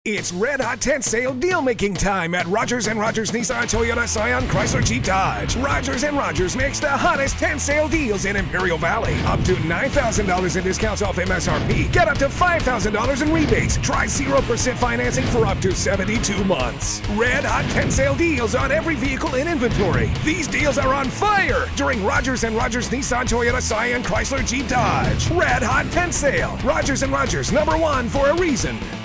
It's Red Hot Tent Sale deal-making time at Rogers & Rogers Nissan Toyota Scion Chrysler Jeep Dodge. Rogers & Rogers makes the hottest tent sale deals in Imperial Valley. Up to $9,000 in discounts off MSRP. Get up to $5,000 in rebates. Try 0% financing for up to 72 months. Red Hot Tent Sale deals on every vehicle in inventory. These deals are on fire during Rogers & Rogers Nissan Toyota Scion Chrysler Jeep Dodge. Red Hot Tent Sale. Rogers & Rogers, #1 for a reason.